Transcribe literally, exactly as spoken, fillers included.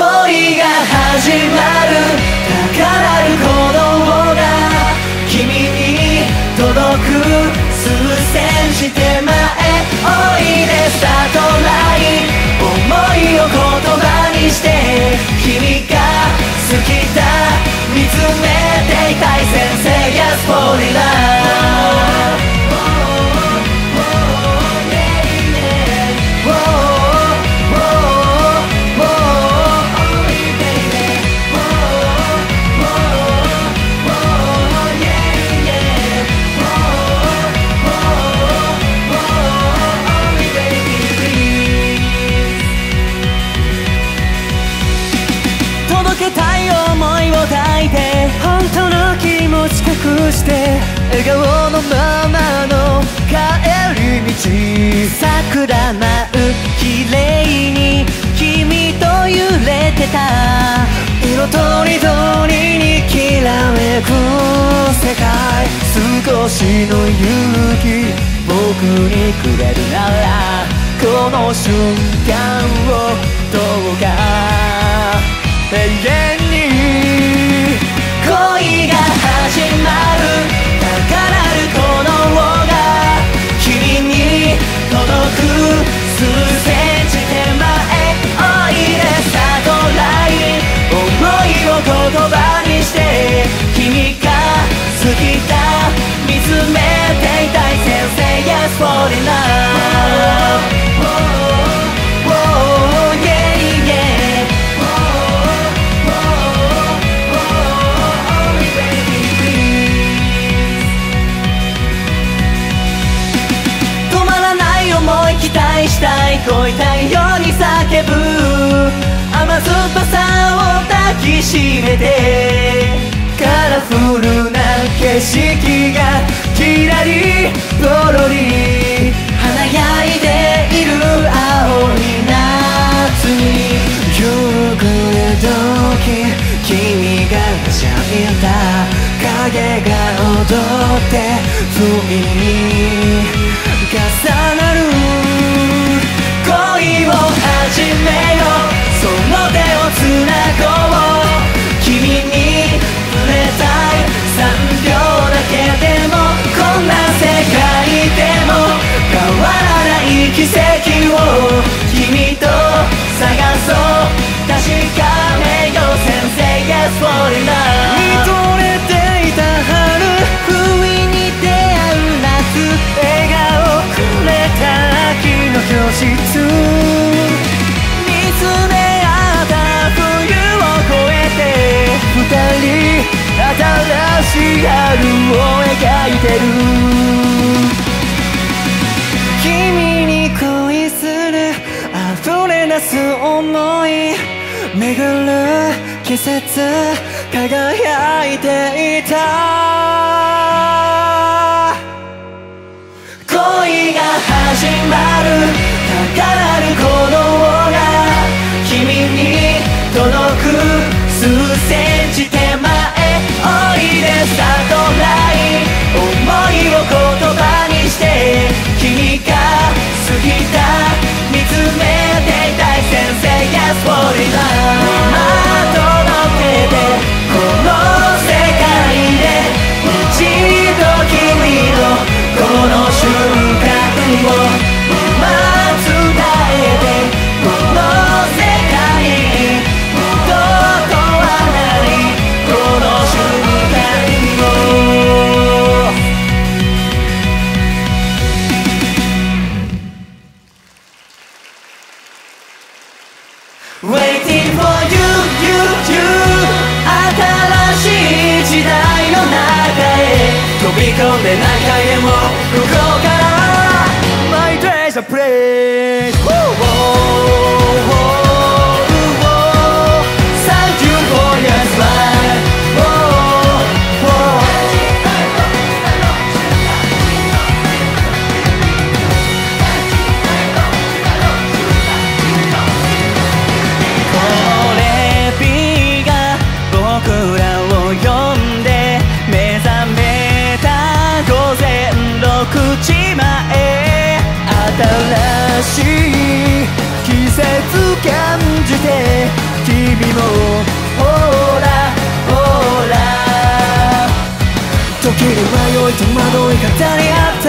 恋が始まる高鳴る鼓動が君に届く数センチ手前おいでスタートライン思いを言葉にして君が好きだ見つめていたい先生 Yes for the love本当の気持ち隠して笑顔のままの帰り道桜舞う綺麗に君と揺れてた色とりどりにきらめく世界少しの勇気僕にくれるならこの瞬間をどうか永遠に恋が始まる高鳴る鼓動が君に届く数センチ手前おいでスタートライン思いを言葉にして君が好きだ見つめていたい先生 Yes for the love期待したい恋たいように叫ぶ甘酸っぱさを抱きしめてカラフルな景色がきらりポロリ華やいでいる青い夏に夕暮れ時君がはしゃいだ影が踊って海に重なる恋を始めようその手をつなごう君に触れたいさんびょうだけでもこんな世界でも変わらない奇跡を君と探そう確かめよう先生 Yes for the love 見とれていた春不意に出会う夏笑顔くれた秋の教室見つめ合った冬を越えて二人新しい春を描いてる君に恋する溢れ出す想い巡る季節輝いていた恋が始まる高鳴る鼓動が君に届く数センチ手前おいでスタートライン思いを言葉にして君が好きだ見つめていたい先生 Yes for the love 今届けてこの世界で一度君のこの瞬間を今伝えてこの世界に二度とはないこの瞬間を Waiting for you, you, you 新しい時代の中へ飛び込んで何回でも向こうから My days are played Thank you for your smile これ日が僕らを呼んで目覚めた午前ろくじまえ新しい季節感じて気君もほらほら溶ける迷い戸惑い語り合って